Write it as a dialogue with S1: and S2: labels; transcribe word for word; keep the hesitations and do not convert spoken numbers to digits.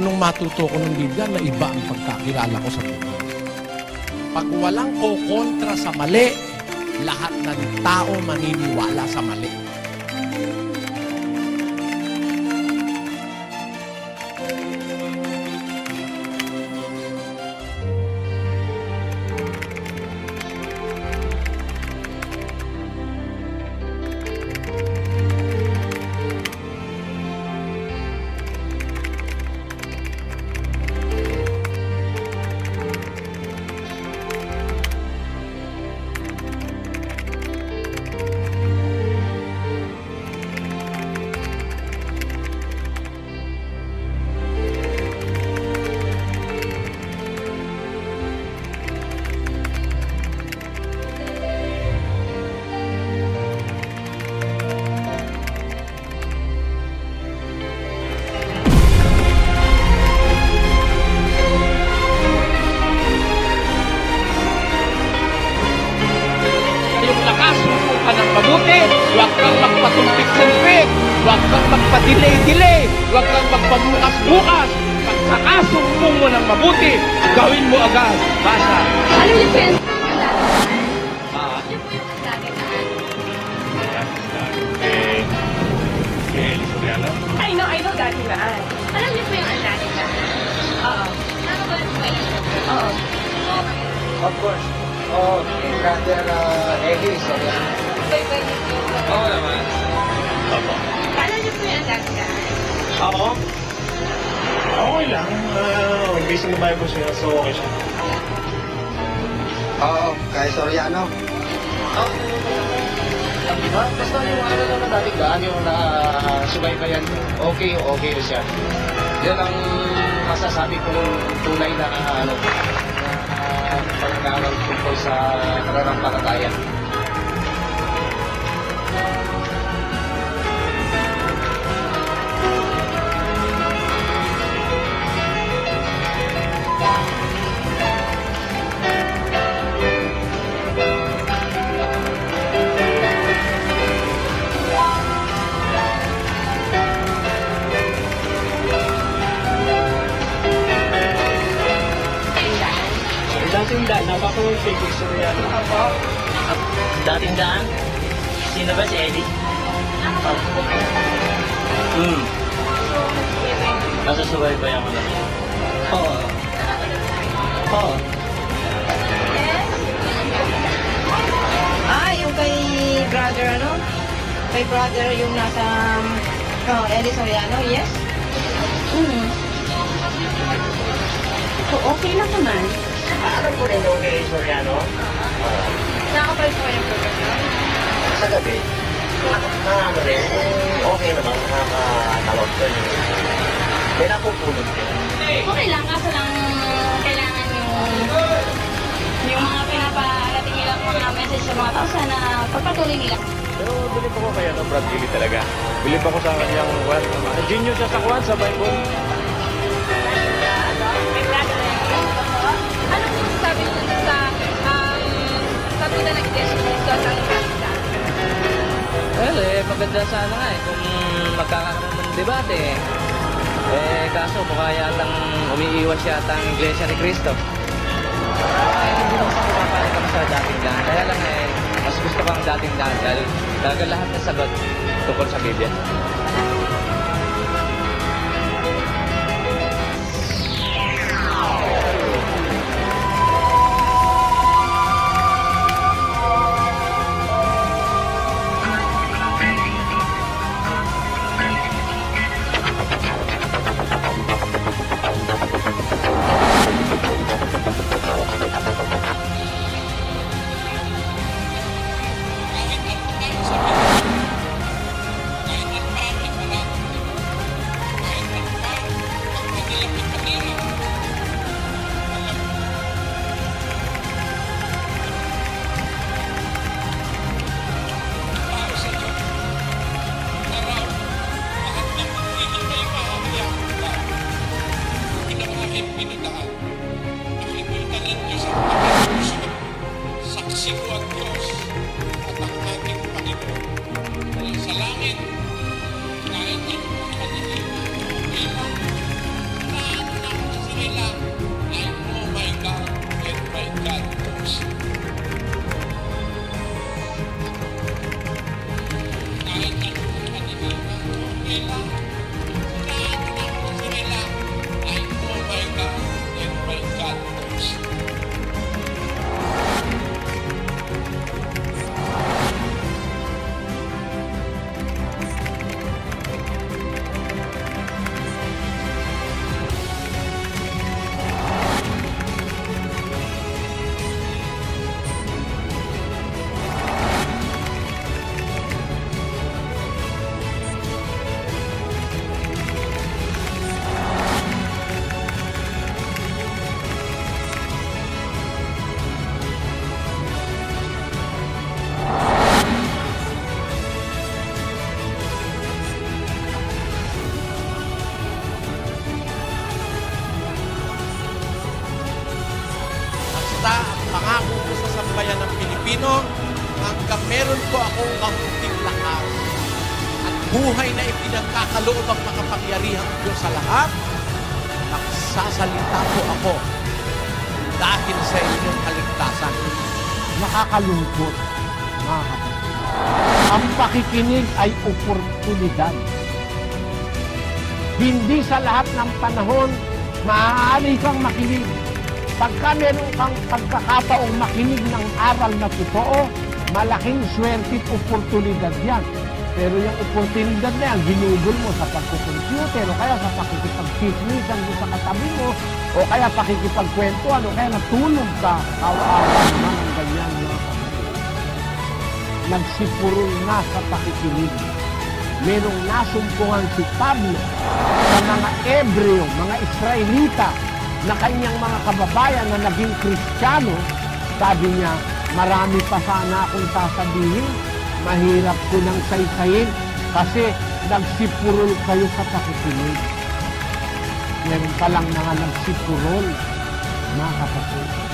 S1: nung matuto ko ng Biblia na iba ang pagkakilala ko sa buhay. Pag walang o kontra sa mali, lahat ng tao maniniwala sa mali.
S2: Huwag kang magpatumpik-tumpik. Huwag kang magpa-delay-delay. Huwag kang magpabukas-bukas. Pagkakasumpong mo ng mabuti, gawin mo agad. Basa.
S3: Ano yung friend?
S2: Ah.
S3: Ano po yung Dating Daan?
S4: Eh, eh, Eli Soriano?
S3: I know, I know Dating Daan. Alam niyo po yung Ang Dating Daan? Oo. Nakabalik po yun? Oo.
S5: Of course. Oh, brother uh, Eli Soriano.
S2: Oo naman.
S4: Opo.
S3: Alam niyo po yung Ang Dating Daan?
S4: Ako? Okay lang. Uh, based on the Bible siya, so okay siya.
S5: Oo, kay Soriano.
S2: Oh. Basta yung ano na Dating Daan, yung nakasubaybayan, okay, okay na siya. Yan ang masasabi kong tunay na ano, na pagkakaroon tungkol sa pananampalataya.
S4: Dating Daan, napapanood kay Christ Millennial Reigns.
S2: Apa?
S6: Dating Daan? Sino ba si Eli? Hmm. Nasa subaybayan ko lang.
S2: Oo. Oo.
S7: Ah, yung kay brother ano? Kay brother yung nasa oh, Eli Soriano, yes?
S3: Mm. So, okay lang naman.
S4: Alam ko rin yung kay Soriano.
S3: Nakapal po yung program yun?
S4: Sa gabi, na ano rin, okay naman, nakakatawag ko yun. May napupulot ko.
S3: Okay lang, kaso lang kailangan yung yung mga pinaparating nilang mga message sa mga tao, sana pagpatuloy nila.
S4: Pero bilib ako kaya ng Brad Gilly talaga. Bilib ako sa kanyang, well, genius siya sa kwan, sa Bible.
S3: Ano po sabi mo sa um, sa tuna ng Iglesia Cristo at ang Dating Daan?
S6: Well, eh, maganda sana nga eh kung magkakaroon ng debate eh. Eh, kaso mukha yatang umiiwas yata ang Iglesia ni Cristo. Eh, hindi naman sa kumapalik kami sa Dating Daan. Kaya lang eh, mas gusto ko ang Dating Daan dahil talaga lahat ng sagot tungkol sa Biblia.
S1: hanggang meron po akong kaunting lakas at buhay na ipinagkakaloob ang makapangyarihang Diyos sa lahat, nagsasalita po ako dahil sa inyong kaligtasan.
S8: Nakakalungkot, mga kapatid. Ang pakikinig ay oportunidad. Hindi sa lahat ng panahon maaari kang makinig. Pagka meron kang pagkakataong makinig ng aral na totoo, malaking swerte at oportunidad yan. Pero yung oportunidad na yan, ginugol mo sa pagkukomputer, o kaya sa pakikipag-chismisan mo sa katabi mo, o kaya pakikipagkwentuhan, o kaya natulog ka, awa-awa naman ang ganyan mga kapatid. Nagsipurol na sa pakikinig. Merong nasumpungan si Pablo sa mga Ebreo, mga Israelita, na kanyang mga kababayan na naging Kristiyano. Sabi niya, marami pa sana akong sasabihin, mahirap ko nang saysayin kasi nagsipurol kayo sa pakikinig. Meron pa lang mga nagsipurol, mga kapatid.